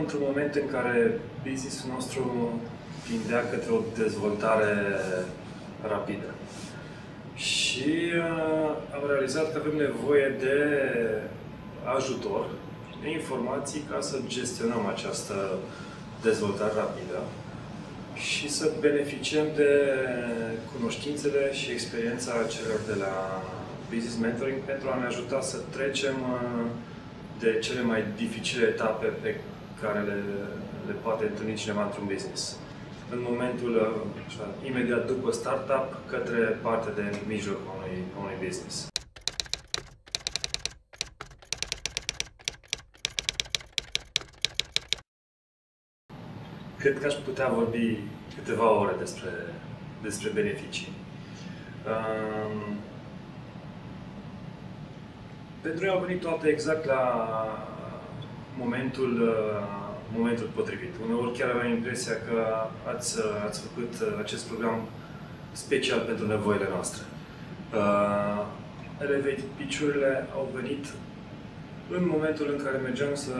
într-un moment în care business-ul nostru tindea către o dezvoltare rapidă. Și am realizat că avem nevoie de ajutor, de informații ca să gestionăm această dezvoltare rapidă și să beneficiem de cunoștințele și experiența celor de la Business Mentoring pentru a ne ajuta să trecem de cele mai dificile etape pe care le poate întâlni cineva într-un business. În momentul imediat după startup, către partea de mijloc a unui business. Cred că aș putea vorbi câteva ore despre beneficii. Pentru noi au venit toate exact la momentul potrivit. Uneori chiar aveam impresia că ați făcut acest program special pentru nevoile noastre. Elevate Pitch-urile au venit în momentul în care mergeam să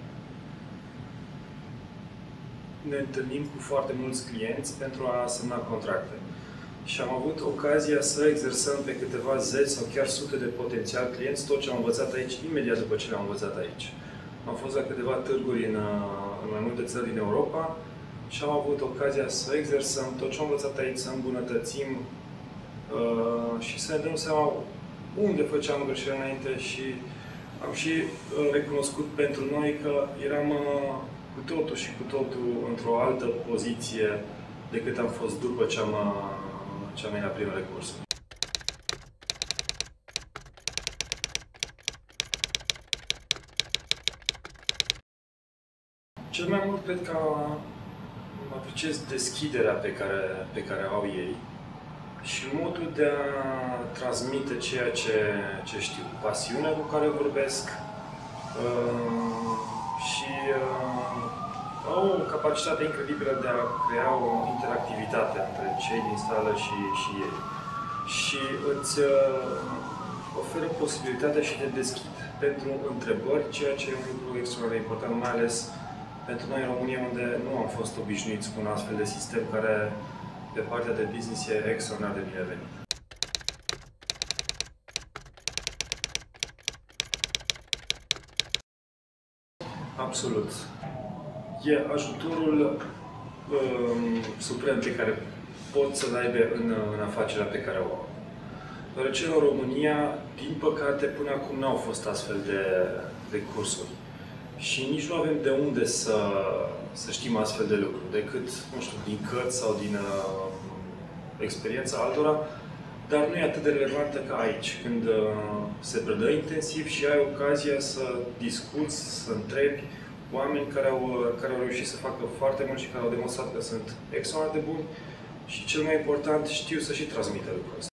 ne întâlnim cu foarte mulți clienți pentru a semna contracte. Și am avut ocazia să exersăm pe câteva zeci sau chiar sute de potențial clienți tot ce am învățat aici, imediat după ce le-am învățat aici. Am fost la câteva târguri în mai multe țări din Europa și am avut ocazia să exersăm tot ce am învățat aici, să îmbunătățim și să ne dăm seama unde făceam greșeli înainte și am și recunoscut pentru noi că eram cu totul și cu totul într-o altă poziție decât am fost după ce am venit la primele cursuri. Cel mai mult cred că apreciez deschiderea pe care au ei și modul de a transmite ceea ce știu, pasiunea cu care vorbesc și au o capacitate incredibilă de a crea o interactivitate între cei din sală și ei. Și îți oferă posibilitatea și de deschid pentru întrebări, ceea ce e un lucru extraordinar de important, mai ales pentru noi în România, unde nu am fost obișnuiți cu un astfel de sistem care, pe partea de business, e extraordinar de binevenit. Absolut. E ajutorul suprem pe care pot să-l aibă în afacerea pe care o au. Deoarece în România, din păcate, până acum n-au fost astfel de cursuri. Și nici nu avem de unde să știm astfel de lucruri, decât, nu știu, din cărți sau din experiența altora, dar nu e atât de relevantă ca aici, când se predă intensiv și ai ocazia să discuți, să întrebi oameni care au reușit să facă foarte mult și care au demonstrat că sunt extraordinar de buni și, cel mai important, știu să și transmită lucrul ăsta.